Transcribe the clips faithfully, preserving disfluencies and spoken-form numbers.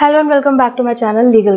Hello and welcome back to my channel legal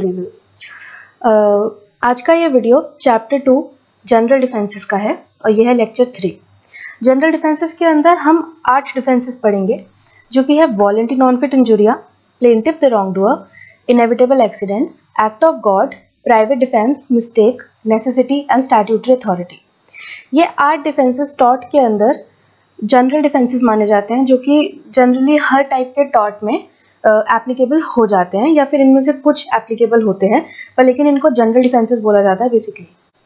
review. आज का ये video chapter two general defences का है और ये है लेक्चर थ्री। जनरल डिफेंसेस के अंदर हम आठ डिफेंसेस पढ़ेंगे जो कि है voluntary non fit injuria, plaintiff the wrongdoer, inevitable accidents, act of God, private defence, mistake, necessity and statutory authority. ये आठ डिफेंसेस टॉर्ट के अंदर जनरल डिफेंसेस माने जाते हैं जो कि जनरली हर टाइप के टॉर्ट में एप्लीकेबल uh, हो जाते हैं या फिर इनमें से कुछ एप्लीकेबल होते हैं, पर लेकिन इनको जनरल डिफेंसेस बोला जाता है बेसिकली।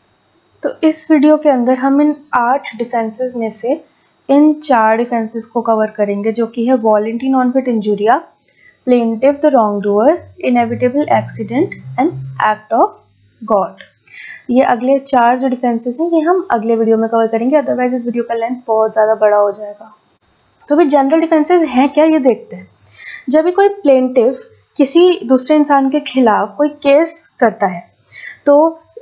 तो इस वीडियो के अंदर हम इन आठ डिफेंसेस में से इन चार डिफेंसेस को कवर करेंगे जो कि है voluntary non fit injuria, plaintiff the wrongdoer, inevitable accident and act of God. ये अगले चार जो डिफेंसेस हैं ये हम अगले वीडियो में कवर करेंगे, अदरवाइज इस वीडियो का लेंथ बहुत ज़्यादा बड़ा हो जाएगा। तो भी जनरल डिफेंसेस हैं क्या, ये देखते हैं। जब भी कोई प्लेंटिफ किसी दूसरे इंसान के खिलाफ कोई केस करता है तो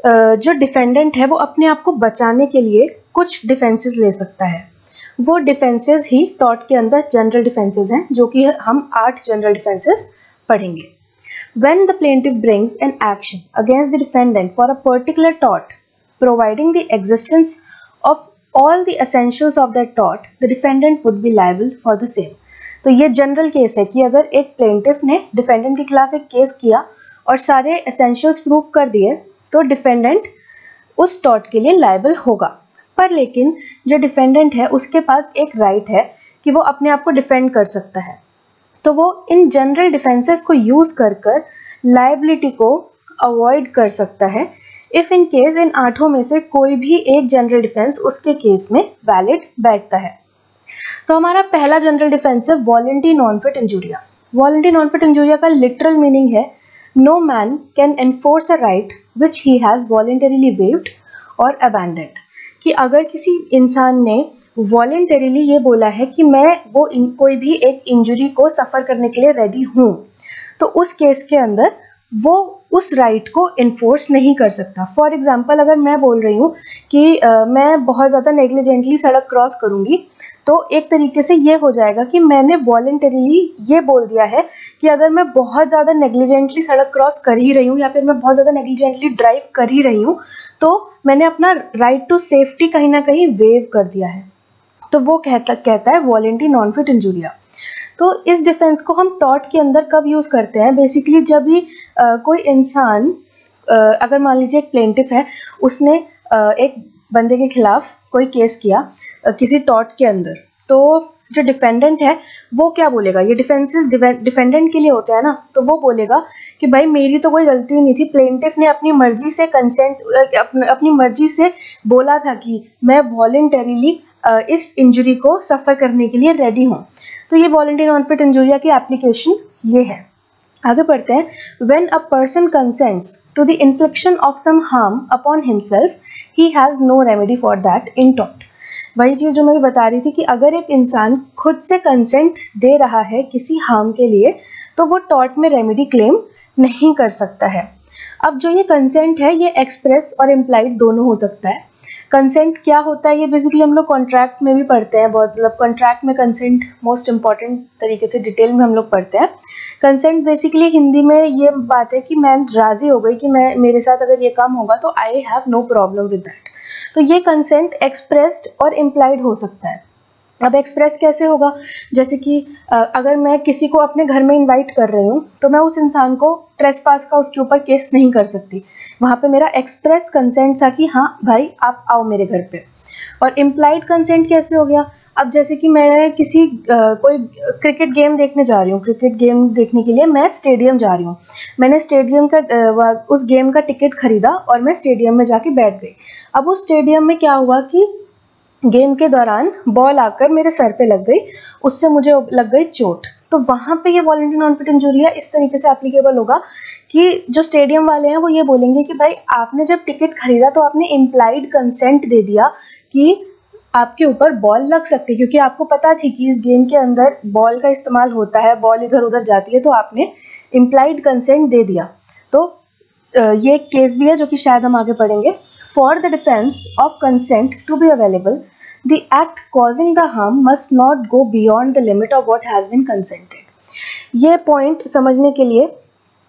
जो डिफेंडेंट है वो अपने आप को बचाने के लिए कुछ डिफेंसेस ले सकता है। वो डिफेंसेस ही टॉर्ट के अंदर जनरल डिफेंसेस हैं जो कि हम आठ जनरल डिफेंसेस पढ़ेंगे। When the plaintiff brings an action against the defendant for a particular tort, providing the existence of all the essentials of that tort, the defendant would be liable for the same. तो ये general case है कि अगर एक plaintiff ने defendant के खिलाफ एक केस किया और सारे एसेंशियल्स प्रूव कर दिए तो डिफेंडेंट उस टॉर्ट के लिए लायबल होगा। पर लेकिन जो डिफेंडेंट है उसके पास एक राइट है कि वो अपने आप को डिफेंड कर सकता है, तो वो इन जनरल डिफेंसेस को यूज कर कर लायबिलिटी को अवॉइड कर सकता है इफ इन केस इन आठों में से कोई भी एक जनरल डिफेंस उसके केस में वैलिड बैठता है। तो हमारा पहला जनरल डिफेंस है voluntary non fit injuria. Voluntary non fit injuria का लिटरल मीनिंग है no man can enforce a right which he has voluntarily waived और अबैंडन्ड। कि अगर किसी इंसान ने वॉलंटरीली ये बोला है कि मैं वो कोई भी एक इंजरी को सफ़र करने के लिए रेडी हूँ, तो उस केस के अंदर वो उस राइट को इन्फोर्स नहीं कर सकता। फॉर एग्जांपल, अगर मैं बोल रही हूँ कि आ, मैं बहुत ज़्यादा नेग्लिजेंटली सड़क क्रॉस करूँगी, तो एक तरीके से ये हो जाएगा कि मैंने वॉलंटरीली ये बोल दिया है कि अगर मैं बहुत ज़्यादा नेग्लिजेंटली सड़क क्रॉस कर ही रही हूँ या फिर मैं बहुत ज़्यादा नेग्लिजेंटली ड्राइव कर ही रही हूँ तो मैंने अपना राइट टू सेफ्टी कहीं ना कहीं वेव कर दिया है। तो वो कहता कहता है वॉलंटरी नॉन फिट इंजुरिया। तो इस डिफेंस को हम टॉर्ट के अंदर कब यूज़ करते हैं? बेसिकली जब भी आ, कोई इंसान, आ, अगर मान लीजिए एक प्लेंटिफ है, उसने आ, एक बंदे के खिलाफ कोई केस किया आ, किसी टॉर्ट के अंदर, तो जो डिफेंडेंट है वो क्या बोलेगा? ये डिफेंसेस डिफेंडेंट के लिए होते हैं ना, तो वो बोलेगा कि भाई मेरी तो कोई गलती नहीं थी, प्लेंटिफ ने अपनी मर्जी से कंसेंट अपनी, अपनी मर्जी से बोला था कि मैं वॉलंटरीली इस इंजरी को सफ़र करने के लिए रेडी हूँ। तो ये वॉलंटरी नॉन फिट इंजुरिया की एप्लीकेशन ये है। आगे बढ़ते हैं। When a person consents to the infliction of some harm upon himself, he has no remedy for that in tort. वही चीज़ जो मैं भी बता रही थी कि अगर एक इंसान खुद से कंसेंट दे रहा है किसी हार्म के लिए तो वो टॉर्ट में रेमेडी क्लेम नहीं कर सकता है। अब जो ये कंसेंट है ये एक्सप्रेस और इम्प्लाइड दोनों हो सकता है। कंसेंट क्या होता है ये बेसिकली हम लोग कॉन्ट्रैक्ट में भी पढ़ते हैं, बहुत मतलब कॉन्ट्रैक्ट में कंसेंट मोस्ट इंपॉर्टेंट तरीके से डिटेल में हम लोग पढ़ते हैं। कंसेंट बेसिकली हिंदी में ये बात है कि मैं राज़ी हो गई कि मैं मेरे साथ अगर ये काम होगा तो I have no problem with that. तो ये कंसेंट एक्सप्रेस्ड और इम्प्लाइड हो सकता है। अब एक्सप्रेस कैसे होगा? जैसे कि अगर मैं किसी को अपने घर में इनवाइट कर रही हूँ तो मैं उस इंसान को ट्रेसपास का उसके ऊपर केस नहीं कर सकती, वहाँ पे मेरा एक्सप्रेस कंसेंट था कि हाँ भाई आप आओ मेरे घर पे। और इम्प्लाइड कंसेंट कैसे हो गया? अब जैसे कि मैं किसी आ, कोई क्रिकेट गेम देखने जा रही हूँ, क्रिकेट गेम देखने के लिए मैं स्टेडियम जा रही हूँ, मैंने स्टेडियम का आ, उस गेम का टिकट खरीदा और मैं स्टेडियम में जाके बैठ गई। अब उस स्टेडियम में क्या हुआ कि गेम के दौरान बॉल आकर मेरे सर पे लग गई, उससे मुझे लग गई चोट। तो वहाँ पे ये वॉलंटरी नॉन फिट इंजुरिया इस तरीके से एप्लीकेबल होगा कि जो स्टेडियम वाले हैं वो ये बोलेंगे कि भाई आपने जब टिकट खरीदा तो आपने इम्प्लाइड कंसेंट दे दिया कि आपके ऊपर बॉल लग सकती है, क्योंकि आपको पता थी कि इस गेम के अंदर बॉल का इस्तेमाल होता है, बॉल इधर उधर जाती है, तो आपने इम्प्लाइड कंसेंट दे दिया। तो ये एक केस भी है जो कि शायद हम आगे पढ़ेंगे। For the defense of consent to be available, the act causing the harm must not go beyond the limit of what has been consented. ये पॉइंट समझने के लिए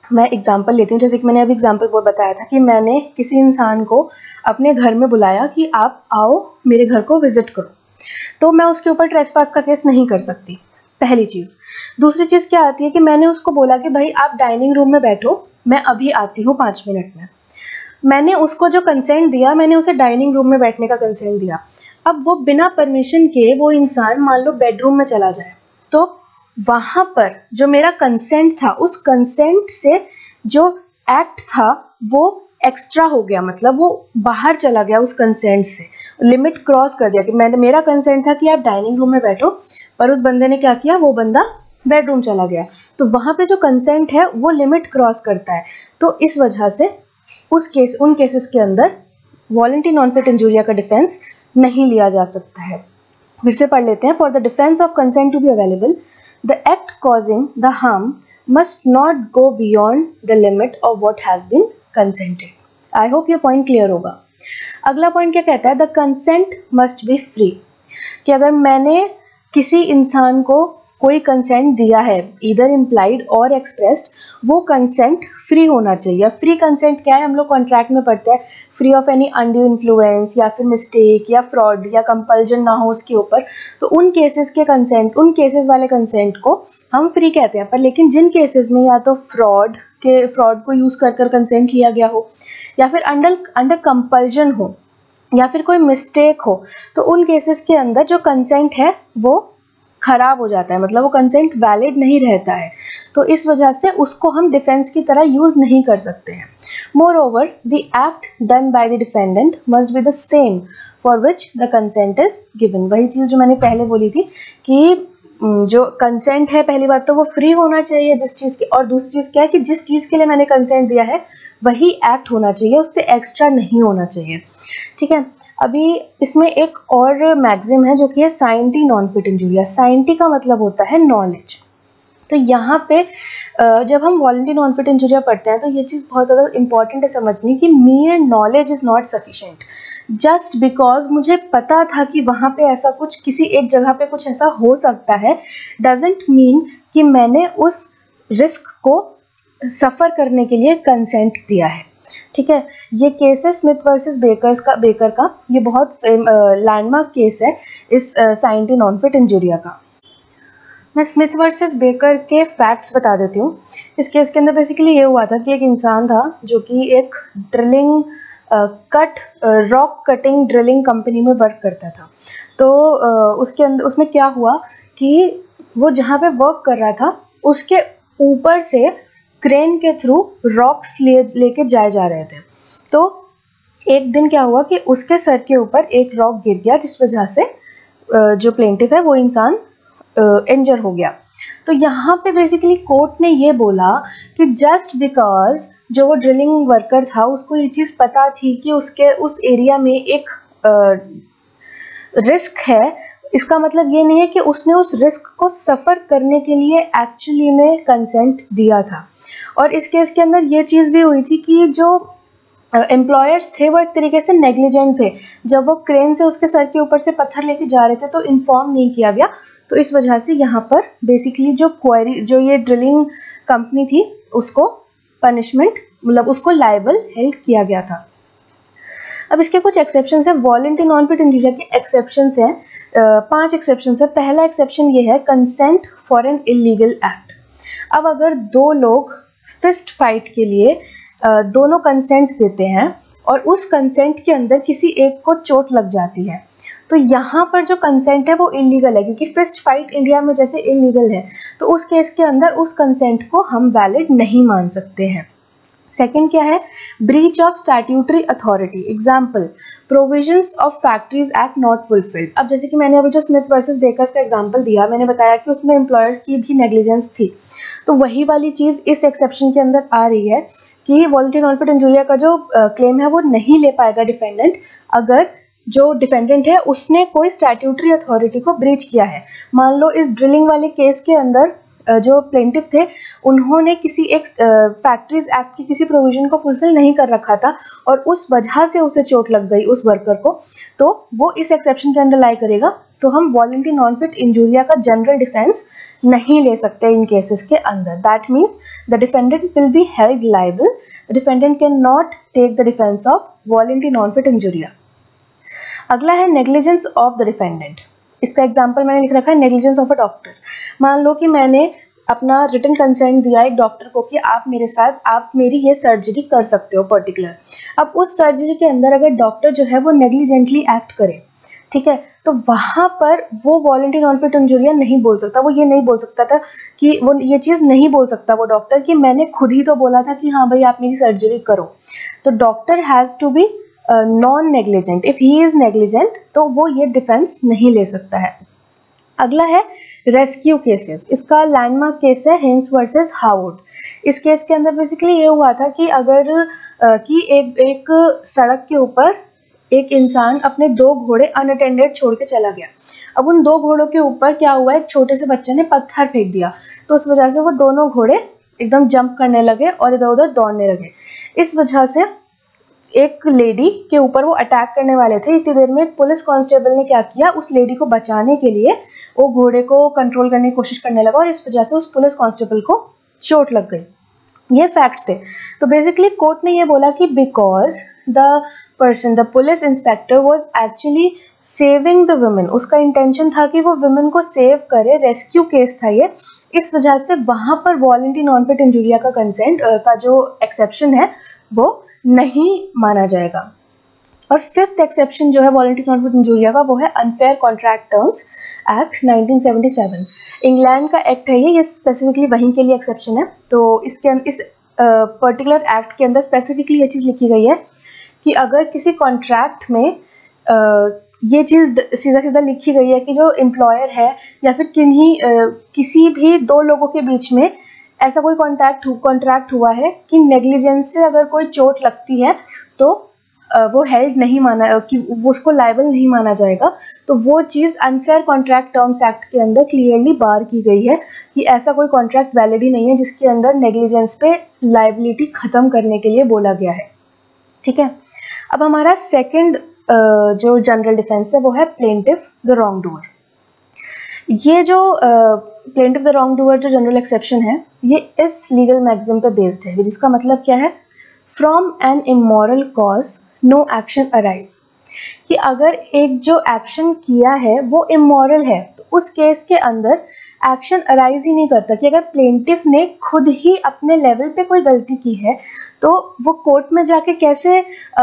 मैं एग्जांपल लेती हूँ, जैसे कि मैंने अभी एग्जांपल वो बताया था कि मैंने किसी इंसान को अपने घर में बुलाया कि आप आओ मेरे घर को विजिट करो, तो मैं उसके ऊपर ट्रेसपास का केस नहीं कर सकती, पहली चीज़। दूसरी चीज़ क्या आती है कि मैंने उसको बोला कि भाई आप डाइनिंग रूम में बैठो, मैं अभी आती हूँ पाँच मिनट में। मैंने उसको जो कंसेंट दिया, मैंने उसे डाइनिंग रूम में बैठने का कंसेंट दिया। अब वो बिना परमिशन के वो इंसान मान लो बेडरूम में चला जाए, तो वहाँ पर जो मेरा कंसेंट था, उस कंसेंट से जो एक्ट था वो एक्स्ट्रा हो गया, मतलब वो बाहर चला गया उस कंसेंट से, लिमिट क्रॉस कर दिया। कि मैंने, मेरा कंसेंट था कि आप डाइनिंग रूम में बैठो, पर उस बंदे ने क्या किया, वो बंदा बेडरूम चला गया, तो वहाँ पे जो कंसेंट है वो लिमिट क्रॉस करता है। तो इस वजह से उस केस उन केसेस के अंदर वॉलंटरी नॉन फिट इंजूरिया का डिफेंस नहीं लिया जा सकता है। फिर से पढ़ लेते हैं। For the defence of consent to be available, the act causing the harm must not go beyond the limit of what has been consented. I hope ये पॉइंट क्लियर होगा। अगला पॉइंट क्या कहता है, the consent must be free, कि अगर मैंने किसी इंसान को कोई कंसेंट दिया है, इधर इम्प्लाइड और एक्सप्रेस्ड, वो कंसेंट फ्री होना चाहिए। फ्री कंसेंट क्या है, हम लोग कॉन्ट्रैक्ट में पढ़ते हैं, free of any undue influence या फिर मिस्टेक या फ्रॉड या कंपल्जन ना हो उसके ऊपर। तो उन केसेस के कंसेंट, उन केसेस वाले कंसेंट को हम फ्री कहते हैं। पर लेकिन जिन केसेस में या तो फ्रॉड के फ्रॉड को यूज कर कर कंसेंट लिया गया हो, या फिर अंडर अंडर कंपल्जन हो, या फिर कोई मिस्टेक हो, तो उन केसेस के अंदर जो कंसेंट है वो खराब हो जाता है, मतलब वो कंसेंट वैलिड नहीं रहता है। तो इस वजह से उसको हम डिफेंस की तरह यूज नहीं कर सकते हैं। Moreover the act done by the defendant must be the same for which the consent is given. वही चीज जो मैंने पहले बोली थी कि जो कंसेंट है, पहली बात तो वो फ्री होना चाहिए जिस चीज की, और दूसरी चीज क्या है कि जिस चीज के लिए मैंने कंसेंट दिया है वही एक्ट होना चाहिए, उससे एक्स्ट्रा नहीं होना चाहिए। ठीक है। अभी इसमें एक और मैक्सिम है जो कि है scienti non fit injuria. Scienti का मतलब होता है नॉलेज। तो यहाँ पे जब हम वॉलंटरी नॉन फिट इंजूरिया पढ़ते हैं तो ये चीज़ बहुत ज़्यादा इंपॉर्टेंट है समझनी कि mere knowledge is not sufficient. Just because मुझे पता था कि वहाँ पे ऐसा कुछ, किसी एक जगह पे कुछ ऐसा हो सकता है, डजेंट मीन कि मैंने उस रिस्क को सफ़र करने के लिए कंसेंट दिया है। ठीक है। ये केस है स्मिथ वर्सेस बेकर्स का बेकर का ये बहुत लैंडमार्क केस है इस साइंटी नॉन फिट इंजूरिया का। मैं स्मिथ वर्सेस बेकर के फैक्ट्स बता देती हूँ। इस केस के अंदर बेसिकली ये हुआ था कि एक इंसान था जो कि एक drilling cut rock cutting drilling company में वर्क करता था। तो uh, उसके अंदर उसमें क्या हुआ कि वो जहाँ पे वर्क कर रहा था उसके ऊपर से क्रेन के थ्रू रॉक्स ले लेके जाए जा रहे थे। तो एक दिन क्या हुआ कि उसके सर के ऊपर एक रॉक गिर गया, जिस वजह से जो प्लेंटिफ है वो इंसान इंजर हो गया। तो यहाँ पे बेसिकली कोर्ट ने ये बोला कि जस्ट बिकॉज जो वो ड्रिलिंग वर्कर था उसको ये चीज़ पता थी कि उसके उस एरिया में एक रिस्क है, इसका मतलब ये नहीं है कि उसने उस रिस्क को सफ़र करने के लिए एक्चुअली में कंसेंट दिया था। और इस केस के अंदर ये चीज़ भी हुई थी कि जो एम्प्लॉयर्स थे वो एक तरीके से नेग्लिजेंट थे। जब वो क्रेन से उसके सर के ऊपर से पत्थर लेके जा रहे थे तो इन्फॉर्म नहीं किया गया। तो इस वजह से यहाँ पर बेसिकली जो क्वेरी जो ये ड्रिलिंग कंपनी थी उसको पनिशमेंट, मतलब उसको लायबल हेल्ड किया गया था। अब इसके कुछ एक्सेप्शंस है। वॉलंटरी नॉन फिट इंजूरिया के एक्सेप्शंस हैं, पांच एक्सेप्शंस है। पहला एक्सेप्शन ये है consent for an illegal act. अब अगर दो लोग फिस्ट फाइट के लिए दोनों कंसेंट देते हैं और उस कंसेंट के अंदर किसी एक को चोट लग जाती है तो यहाँ पर जो कंसेंट है वो इलीगल है, क्योंकि फिस्ट फाइट इंडिया में जैसे इलीगल है तो उस केस के अंदर उस कंसेंट को हम वैलिड नहीं मान सकते हैं। सेकंड क्या है, breach of statutory authority. Example, provisions of factories act not fulfilled. अब जैसे कि मैंने अभी जो स्मिथ वर्सेस बेकर्स का एग्जाम्पल दिया, मैंने बताया कि उसमें एम्प्लॉयर्स की भी नेग्लिजेंस थी, तो वही वाली चीज़ इस एक्सेप्शन के अंदर आ रही है कि वॉलंटरी नॉन फिट इंजूरिया का जो क्लेम है वो नहीं ले पाएगा डिफेंडेंट अगर जो डिफेंडेंट है उसने कोई स्टैट्यूटरी अथॉरिटी को ब्रीच किया है। मान लो इस ड्रिलिंग वाले केस के अंदर जो प्लेंटिफ थे उन्होंने किसी एक फैक्ट्रीज एक्ट की किसी प्रोविजन को फुलफिल नहीं कर रखा था और उस वजह से उसे चोट लग गई उस वर्कर को, तो वो इस एक्सेप्शन के अंदर लाई करेगा। तो हम वॉलंटरी नॉन फिट इंजूरिया का जनरल डिफेंस नहीं ले सकते इन केसेस के अंदर। That means the defendant will be held liable, the defendant can not take the defence of voluntary non fit injuria. अगला है नेग्लिजेंस ऑफ द डिफेंडेंट। इसका एग्जाम्पल मैंने लिख रखा है नेग्लिजेंस ऑफ अ डॉक्टर। मान लो कि मैंने अपना रिटन कंसेंट दिया एक डॉक्टर को कि आप मेरे साथ आप मेरी ये सर्जरी कर सकते हो पर्टिकुलर। अब उस सर्जरी के अंदर अगर डॉक्टर जो है वो नेग्लिजेंटली एक्ट करे, ठीक है, तो वहां पर वो वॉलंटरी नॉन फिट इंजूरिया नहीं बोल सकता। वो ये नहीं बोल सकता था कि वो ये चीज नहीं बोल सकता वो डॉक्टर कि मैंने खुद ही तो बोला था कि हाँ भाई आप मेरी सर्जरी करो। तो doctor has to be non negligent. If he is negligent तो वो ये डिफेंस नहीं ले सकता है। अगला है रेस्क्यू केसेस। इसका लैंडमार्क केस है हिंस वर्सेस हार्वुड। इस केस के अंदर बेसिकली ये हुआ था कि अगर uh, कि एक एक सड़क के ऊपर एक इंसान अपने दो घोड़े अनअटेंडेड छोड़ के चला गया। अब उन दो घोड़ों के ऊपर क्या हुआ, एक छोटे से बच्चे ने पत्थर फेंक दिया, तो उस वजह से वो दोनों घोड़े एकदम जंप करने लगे और इधर उधर दौड़ने लगे। इस वजह से एक लेडी के ऊपर वो अटैक करने वाले थे। इतनी देर में पुलिस कांस्टेबल ने क्या किया, उस लेडी को बचाने के लिए वो घोड़े को कंट्रोल करने की कोशिश करने लगा और इस वजह से उस पुलिस कांस्टेबल को चोट लग गई। ये फैक्ट्स थे। तो बेसिकली कोर्ट ने ये बोला कि because the person the police inspector was actually saving the women, उसका इंटेंशन था कि वो वुमेन को सेव करे, रेस्क्यू केस था ये, इस वजह से वहां पर वॉलंटरी नॉन फिट इंजूरिया का कंसेंट का जो एक्सेप्शन है वो नहीं माना जाएगा। और फिफ्थ एक्सेप्शन जो है वॉलंटरी नॉन फिट इंजूरिया का वो है unfair contract terms act nineteen seventy seven. England का एक्ट है ये ये स्पेसिफिकली वहीं के लिए एक्सेप्शन है। तो इसके इस पर्टिकुलर uh, एक्ट के अंदर स्पेसिफिकली ये चीज़ लिखी गई है कि अगर किसी कॉन्ट्रैक्ट में uh, ये चीज़ सीधा सीधा लिखी गई है कि जो एम्प्लॉयर है या फिर किन्हीं uh, किसी भी दो लोगों के बीच में ऐसा कोई कॉन्ट्रैक्ट कॉन्ट्रैक्ट हुआ है कि नेग्लिजेंस से अगर कोई चोट लगती है तो वो हेल्ड नहीं माना कि वो उसको लायबल नहीं माना जाएगा, तो वो चीज़ अनफेयर कॉन्ट्रैक्ट टर्म्स एक्ट के अंदर क्लियरली बार की गई है कि ऐसा कोई कॉन्ट्रैक्ट वैलिड ही नहीं है जिसके अंदर नेग्लिजेंस पे लायबिलिटी खत्म करने के लिए बोला गया है। ठीक है, अब हमारा सेकंड जो जनरल डिफेंस है वो है प्लेंटिफ द रॉन्ग डूअर। ये जो प्लेंटिफ द रॉन्ग डूअर जो जनरल एक्सेप्शन है ये इस लीगल मैक्सिम पे बेस्ड है, जिसका मतलब क्या है, from an immoral cause no action arise, कि अगर एक जो एक्शन किया है वो इमोरल है तो उस केस के अंदर एक्शन अराइज ही नहीं करता। कि अगर प्लेंटिफ ने खुद ही अपने लेवल पे कोई गलती की है तो वो कोर्ट में जाके कैसे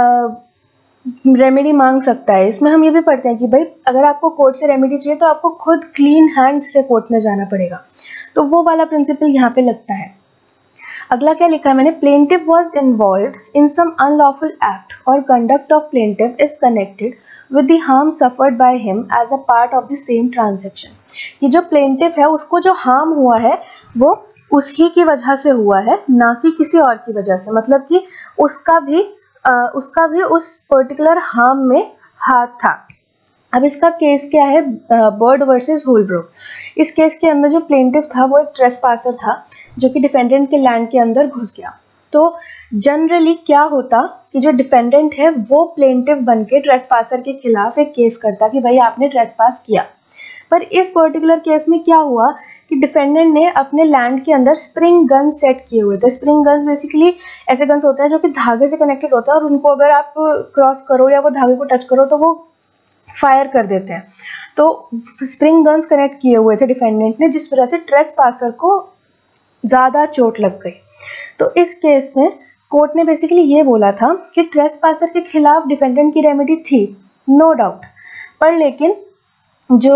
रेमेडी मांग सकता है। इसमें हम ये भी पढ़ते हैं कि भाई अगर आपको कोर्ट से रेमेडी चाहिए तो आपको खुद क्लीन हैंड से कोर्ट में जाना पड़ेगा, तो वो वाला प्रिंसिपल यहाँ पे लगता है। अगला क्या लिखा है मैंने, plaintiff was involved in some unlawful act और conduct of plaintiff is connected with the harm suffered by him as a part of the same transaction. ये जो प्लेंटिफ है उसको जो हार्म हुआ है वो उसी की वजह से हुआ है, ना कि किसी और की वजह से। मतलब कि उसका भी आ, उसका भी उस पर्टिकुलर हार्म में हाथ था। अब इसका केस क्या है, बर्ड वर्सेस होलब्रुक। इस केस के अंदर जो प्लेंटिफ था वो एक ट्रेसपासर था जो कि डिफेंडेंट के लैंड के अंदर घुस गया। तो जनरली क्या होता कि जो डिफेंडेंट है वो प्लेंटिफ बनके ट्रेसपासर के खिलाफ एक केस करता कि भाई आपने ट्रेसपास किया। पर इस पर्टिकुलर केस में क्या हुआ कि डिफेंडेंट ने अपने लैंड के अंदर स्प्रिंग गन सेट किए हुए थे। स्प्रिंग गन्स बेसिकली ऐसे गन्स होते हैं जो कि धागे से कनेक्टेड होते हैं और उनको अगर आप क्रॉस करो या वो धागे को टच करो तो वो फायर कर देते हैं। तो स्प्रिंग गन्स कनेक्ट किए हुए थे डिफेंडेंट ने, जिस वजह से ट्रेसपासर को ज़्यादा चोट लग गई। तो इस केस में कोर्ट ने बेसिकली ये बोला था कि ट्रेसपासर के खिलाफ डिफेंडेंट की रेमेडी थी, नो डाउट, पर लेकिन जो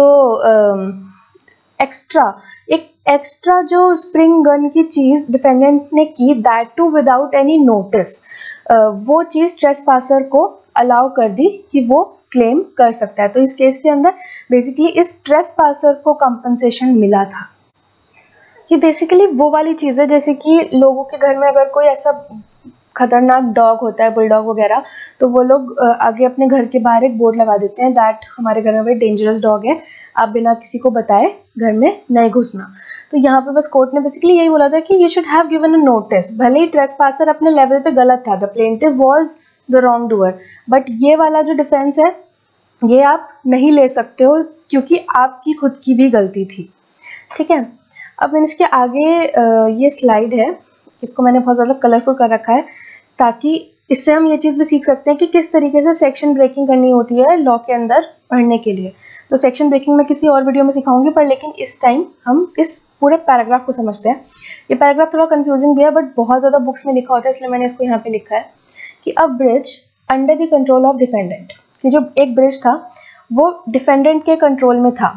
एक्स्ट्रा एक एक्स्ट्रा जो स्प्रिंग गन की चीज़ डिफेंडेंट ने की, that too without any notice, वो चीज़ ट्रेसपासर को अलाउ कर दी कि वो क्लेम कर सकता है। तो इस केस के अंदर बेसिकली इस ट्रेसपासर को कंपनसेशन मिला था। कि बेसिकली वो वाली चीज़ है जैसे कि लोगों के घर में अगर कोई ऐसा खतरनाक डॉग होता है, बुलडॉग वगैरह, तो वो लोग आगे अपने घर के बाहर एक बोर्ड लगा देते हैं दैट हमारे घर में भाई डेंजरस डॉग है, आप बिना किसी को बताए घर में नहीं घुसना। तो यहाँ पे बस कोर्ट ने बेसिकली यही बोला था कि you should have given a notice. भले ही ट्रेसपासर अपने लेवल पे गलत था, the plaintiff was the wrongdoer, but ये वाला जो डिफेंस है ये आप नहीं ले सकते हो क्योंकि आपकी खुद की भी गलती थी। ठीक है, अब मैंने इसके आगे ये स्लाइड है, इसको मैंने बहुत ज़्यादा कलरफुल कर रखा है ताकि इससे हम ये चीज़ भी सीख सकते हैं कि किस तरीके से सेक्शन ब्रेकिंग करनी होती है लॉ के अंदर पढ़ने के लिए। तो सेक्शन ब्रेकिंग मैं किसी और वीडियो में सिखाऊंगी, पर लेकिन इस टाइम हम इस पूरे पैराग्राफ को समझते हैं। ये पैराग्राफ थोड़ा कंफ्यूजिंग भी है बट बहुत ज़्यादा बुक्स में लिखा होता है, इसलिए मैंने इसको यहाँ पे लिखा है कि a bridge under the control of defendant, कि जो एक ब्रिज था वो डिफेंडेंट के कंट्रोल में था,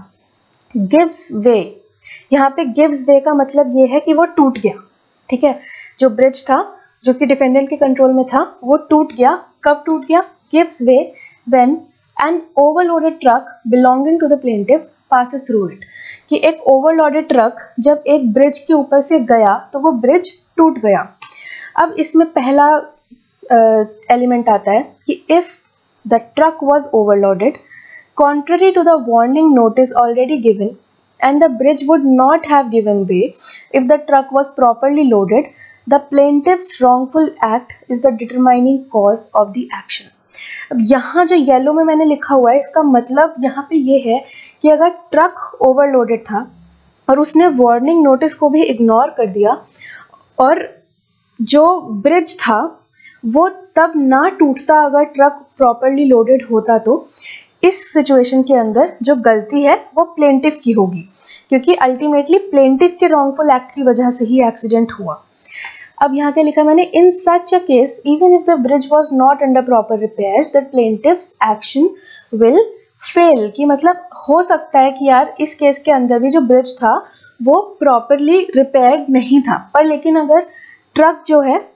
गिव्स वे। यहाँ पे गिव्स वे का मतलब ये है कि वो टूट गया। ठीक है, जो ब्रिज था जो कि डिफेंडेंट के कंट्रोल में था वो टूट गया। कब टूट गया? Gives way when an overloaded truck belonging to the plaintiff passes through it, कि एक ओवरलोडेड ट्रक जब एक ब्रिज के ऊपर से गया तो वो ब्रिज टूट गया। अब इसमें पहला एलिमेंट uh, आता है कि if the truck was overloaded contrary to the warning notice already given and the bridge would not have given way if the truck was properly loaded, the plaintiff's wrongful act is the determining cause of the action. अब यहाँ जो yellow में मैंने लिखा हुआ है इसका मतलब यहाँ पे ये है कि अगर ट्रक ओवरलोडेड था और उसने वार्निंग नोटिस को भी इग्नोर कर दिया और जो ब्रिज था वो तब ना टूटता अगर ट्रक प्रॉपरली लोडेड होता, तो इस सिचुएशन के अंदर जो गलती है वो प्लेंटिफ की होगी, क्योंकि अल्टीमेटली प्लेंटिफ के रॉन्गफुल एक्ट की वजह से ही एक्सीडेंट हुआ। अब यहाँ क्या लिखा मैंने, in such a case even if the bridge was not under proper repairs the plaintiff's action will fail, कि मतलब हो सकता है कि यार इस केस के अंदर भी जो ब्रिज था वो प्रॉपरली रिपेयर्ड नहीं था, पर लेकिन अगर ट्रक जो है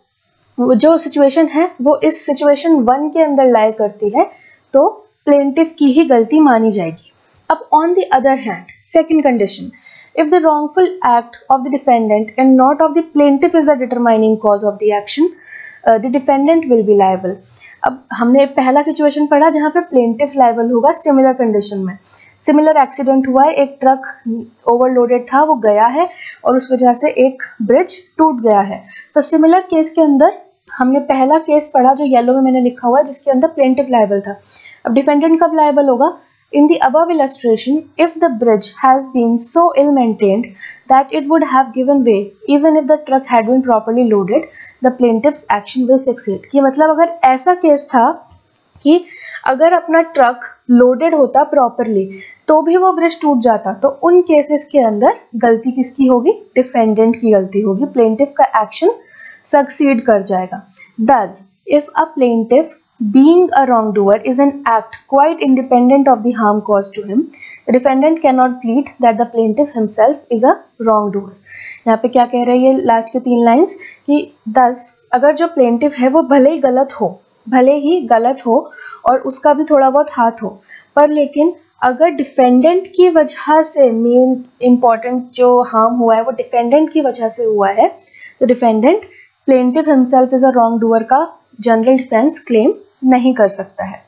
जो सिचुएशन है वो इस सिचुएशन वन के अंदर लाई करती है तो प्लेंटिफ की ही गलती मानी जाएगी। अब on the other hand second condition, if the wrongful act of the defendant and not of the plaintiff is the determining cause of the action, uh, the defendant will be liable. अब हमने पहला situation पढ़ा जहाँ पे plaintiff liable होगा similar condition में। Similar accident हुआ है, एक ट्रक ओवरलोडेड था वो गया है और उस वजह से एक ब्रिज टूट गया है। तो सिमिलर केस के अंदर हमने पहला केस पढ़ा जो येलो में मैंने लिखा हुआ है जिसके अंदर प्लेंटिफ लाइबल था। अब डिफेंडेंट कब लाइबल होगा? In the above illustration, if the bridge has been so ill maintained that it would have given way even if the truck had been properly loaded, the plaintiff's action will succeed. कि मतलब अगर ऐसा case था कि अगर अपना truck loaded होता properly तो भी वो ब्रिज टूट जाता, तो उन केसेस के अंदर गलती किसकी होगी? डिफेंडेंट की गलती होगी, प्लेंटिफ का एक्शन सक्सीड कर जाएगा। Thus, if a plaintiff being a wrongdoer is an act quite independent of the harm caused to him, the defendant cannot plead that the plaintiff himself is a wrongdoer. यहाँ पे क्या कह रहे हैं ये last के तीन लाइंस कि thus अगर जो प्लेंटिफ है वो भले ही गलत हो भले ही गलत हो और उसका भी थोड़ा बहुत हाथ हो, पर लेकिन अगर डिफेंडेंट की वजह से मेन इम्पॉर्टेंट जो हार्म हुआ है वो डिफेंडेंट की वजह से हुआ है, तो defendant plaintiff himself is a wrongdoer का जनरल डिफेंस क्लेम नहीं कर सकता है।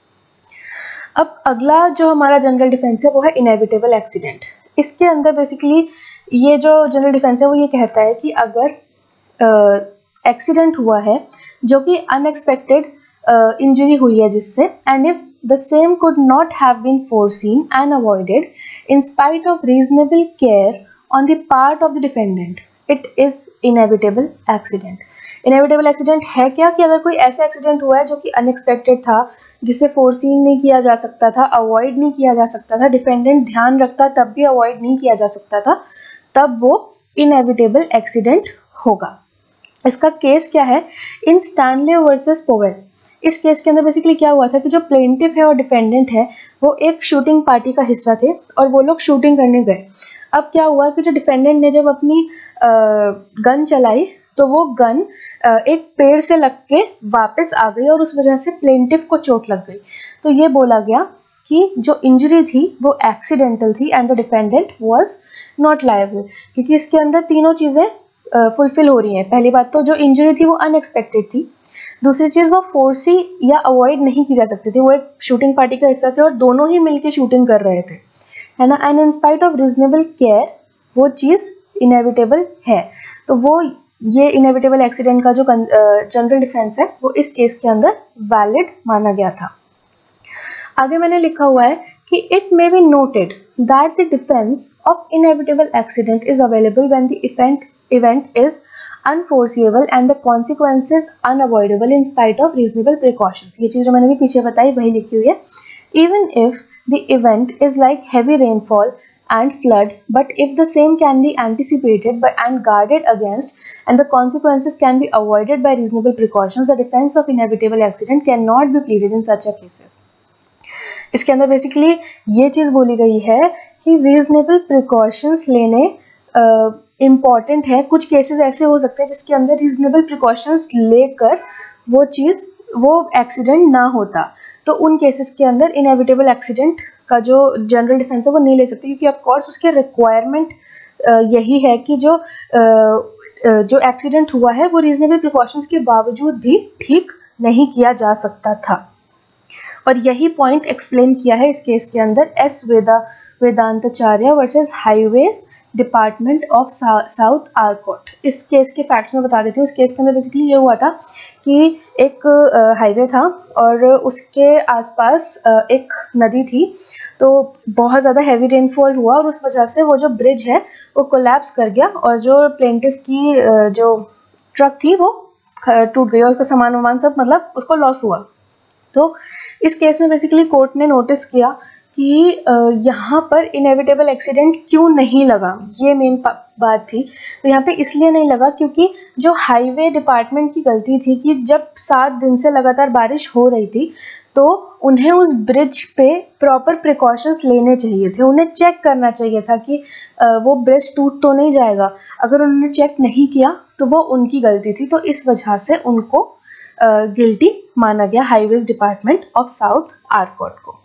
अब अगला जो हमारा जनरल डिफेंस है वो है इनएविटेबल एक्सीडेंट। इसके अंदर बेसिकली ये जो जनरल डिफेंस है वो ये कहता है कि अगर एक्सीडेंट uh, हुआ है जो कि अनएक्सपेक्टेड इंजरी uh, हुई है जिससे, and if the same could not have been foreseen and avoided in spite of reasonable care on the part of the defendant, it is inevitable accident. Inevitable accident है क्या कि अगर कोई ऐसा accident हुआ है जो कि अनएक्सपेक्टेड था, जिसे फोरसीन नहीं किया जा सकता था, अवॉइड नहीं किया जा सकता था, डिफेंडेंट ध्यान रखता तब भी अवॉइड नहीं किया जा सकता था, तब वो इनएविटेबल एक्सीडेंट होगा। इसका केस क्या है? In Stanley versus Powell. इस केस के अंदर बेसिकली क्या हुआ था कि जो प्लेंटिफ है और डिफेंडेंट है वो एक शूटिंग पार्टी का हिस्सा थे और वो लोग शूटिंग करने गए। अब क्या हुआ कि जो डिफेंडेंट ने जब अपनी गन चलाई तो वो गन एक पेड़ से लग के वापस आ गई और उस वजह से प्लेंटिफ को चोट लग गई। तो ये बोला गया कि जो इंजरी थी वो एक्सीडेंटल थी and the defendant was not liable, क्योंकि इसके अंदर तीनों चीज़ें फुलफिल हो रही हैं। पहली बात तो जो इंजरी थी वो अनएक्सपेक्टेड थी, दूसरी चीज़ वो फोर्सी या अवॉइड नहीं की जा सकती थी, वो एक शूटिंग पार्टी का हिस्सा थे और दोनों ही मिलकर शूटिंग कर रहे थे। है ना, and in spite of reasonable care वो चीज़ इनएविटेबल है। तो वो ये इनएविटेबल एक्सीडेंट का जो जनरल डिफेंस है वो इस केस के अंदर वैलिड माना गया था। आगे मैंने लिखा हुआ है कि it may be noted that the defence of inevitable accident is available when the event event is unforeseeable and the consequences unavoidable in spite of reasonable precautions. ये चीज़ जो मैंने भी पीछे बताई वही लिखी हुई है। Even if the event is like heavy rainfall and flood, but if the same can be anticipated by and guarded against and the consequences can be avoided by reasonable precautions, the defense of inevitable accident cannot be pleaded in such a cases. इसके अंदर basically ये चीज़ बोली गई है कि reasonable precautions लेने important uh, है। कुछ केसेस ऐसे हो सकते हैं जिसके अंदर रीजनेबल प्रिकॉशंस लेकर वो चीज़ वो एक्सीडेंट ना होता, तो उन केसेस के अंदर इनएविटेबल एक्सीडेंट का जो जनरल डिफेंस है वो नहीं ले सकते, क्योंकि ऑफ कोर्स उसके रिक्वायरमेंट यही है कि जो जो एक्सीडेंट हुआ है वो रीजनेबल प्रिकॉशंस के बावजूद भी ठीक नहीं किया जा सकता था। और यही पॉइंट एक्सप्लेन किया है इस केस के अंदर S Veda Vedantacharya versus highways department of South Arcot. इस केस के फैक्ट्स में बता देती हूँ। इस केस के अंदर बेसिकली ये हुआ था कि एक हाईवे था और उसके आसपास एक नदी थी, तो बहुत ज़्यादा हैवी रेनफॉल हुआ और उस वजह से वो जो ब्रिज है वो कोलैप्स कर गया और जो प्लेंटिफ की जो ट्रक थी वो टूट गई और उसका सामान वामान सब मतलब उसको लॉस हुआ। तो इस केस में बेसिकली कोर्ट ने नोटिस किया कि यहाँ पर इनएविटेबल एक्सीडेंट क्यों नहीं लगा, ये मेन बात थी। तो यहाँ पे इसलिए नहीं लगा क्योंकि जो हाईवे डिपार्टमेंट की गलती थी कि जब सात दिन से लगातार बारिश हो रही थी तो उन्हें उस ब्रिज पे प्रॉपर प्रिकॉशंस लेने चाहिए थे। उन्हें चेक करना चाहिए था कि वो ब्रिज टूट तो नहीं जाएगा। अगर उन्होंने चेक नहीं किया तो वो उनकी गलती थी, तो इस वजह से उनको गिल्टी माना गया highways department of South Arcot को।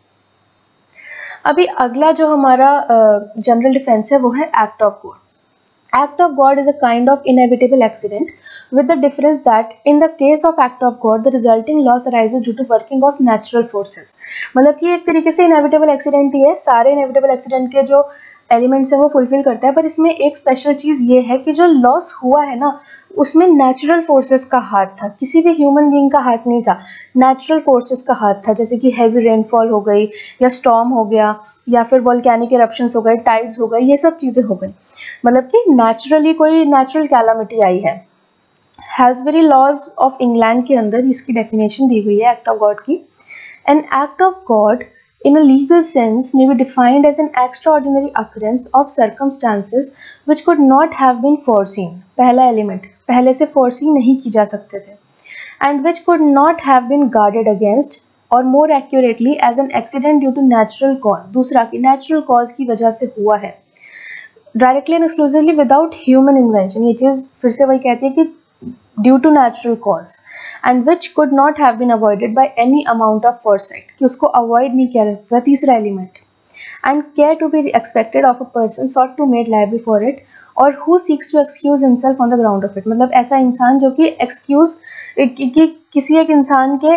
अभी अगला जो हमारा जनरल uh, डिफेंस है वो है act of God. Act of God is a kind of inevitable accident, with the difference that in the case of act of God, the resulting loss arises due to working of natural forces. मतलब कि एक तरीके से inevitable accident ही है, सारे inevitable accident के जो elements है वो फुलफिल करता है, पर इसमें एक स्पेशल चीज़ ये है कि जो लॉस हुआ है ना उसमें नेचुरल फोर्सेस का हाथ था, किसी भी ह्यूमन बीइंग का हाथ नहीं था, नेचुरल फोर्सेस का हाथ था। जैसे कि हैवी रेनफॉल हो गई या स्टॉर्म हो गया या फिर वोल्केनिक इरप्शंस हो गए, टाइड्स हो गए, ये सब चीज़ें हो गई, मतलब कि नेचुरली कोई नेचुरल कैलामिटी आई है। हैल्सबरी लॉज ऑफ इंग्लैंड के अंदर इसकी डेफिनेशन दी हुई है एक्ट ऑफ गॉड की। An act of God in a legal sense may be defined as an extraordinary occurrence of circumstances which could not have been foreseen. पहला element पहले से foresee नहीं की जा सकते थे, and which could not have been guarded against or more accurately as an accident due to natural cause. दूसरा कि natural cause की वजह से हुआ है, directly and exclusively without human invention. ये चीज़ फिर से वही कहती है कि due to natural cause and which could not have been avoided by any amount of foresight, कि उसको avoid नहीं किया जा सकता। तीसरा element and care to be expected of a person sought to made liable for it or who seeks to excuse himself on the ground of it. मतलब ऐसा इंसान जो कि excuse कि, कि किसी एक इंसान के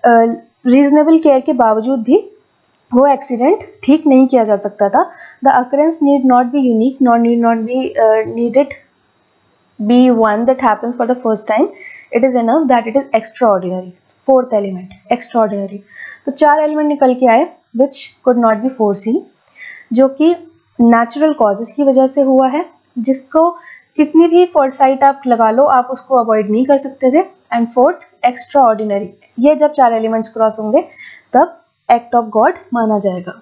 रीजनेबल केयर के बावजूद भी वो एक्सीडेंट ठीक नहीं किया जा सकता था। The occurrence need not be unique nor need not be uh, needed be one that happens for the first time. It is enough that it is extraordinary. Fourth element, extraordinary. तो चार element निकल के आए which could not be foreseen, जो कि natural causes की वजह से हुआ है, जिसको कितनी भी foresight आप लगा लो आप उसको avoid नहीं कर सकते थे। And fourth, extraordinary. ये जब चार एलिमेंट्स क्रॉस होंगे तब act of God माना जाएगा।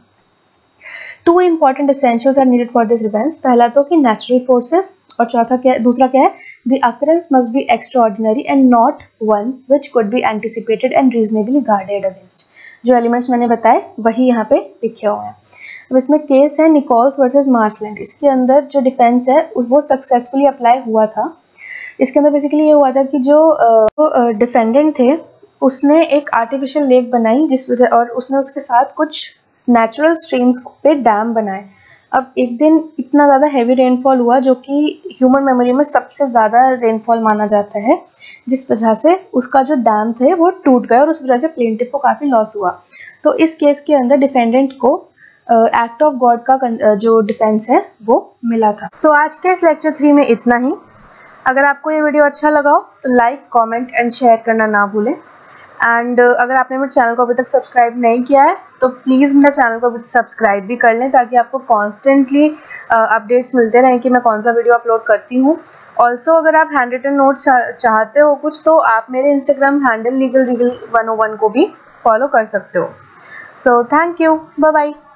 Two important essentials are needed for this defense. पहला तो कि natural forces और चौथा क्या दूसरा क्या है, the occurrence must be extraordinary and not one which could be anticipated and reasonably guarded against. जो एलिमेंट्स मैंने बताए वही यहाँ पे लिखे हुए हैं। अब इसमें केस है निकोल्स वर्सेस मार्शलैंड। इसके अंदर जो डिफेंस है वो सक्सेसफुली अप्लाई हुआ था। इसके अंदर बेसिकली ये हुआ था कि जो डिफेंडेंट थे उसने एक आर्टिफिशियल लेक बनाई जिस और उसने उसके साथ कुछ नेचुरल स्ट्रीम्स पे डैम बनाए। अब एक दिन इतना ज़्यादा हैवी रेनफॉल हुआ जो कि ह्यूमन मेमोरी में सबसे ज़्यादा रेनफॉल माना जाता है, जिस वजह से उसका जो डैम थे वो टूट गए और उस वजह से प्लेंटिफ को काफ़ी लॉस हुआ। तो इस केस के अंदर डिफेंडेंट को एक्ट ऑफ गॉड का जो डिफेंस है वो मिला था। तो आज के इस लेक्चर थ्री में इतना ही। अगर आपको ये वीडियो अच्छा लगा हो तो लाइक, कमेंट एंड शेयर करना ना भूलें। एंड uh, अगर आपने मेरे चैनल को अभी तक सब्सक्राइब नहीं किया है तो प्लीज़ मेरे चैनल को सब्सक्राइब भी कर लें, ताकि आपको कॉन्स्टेंटली अपडेट्स मिलते रहें कि मैं कौन सा वीडियो अपलोड करती हूँ। ऑल्सो अगर आप हैंड रिटन नोट्स चाहते हो कुछ, तो आप मेरे Instagram handle legal regal one O one को भी फॉलो कर सकते हो। So thank you, bye bye.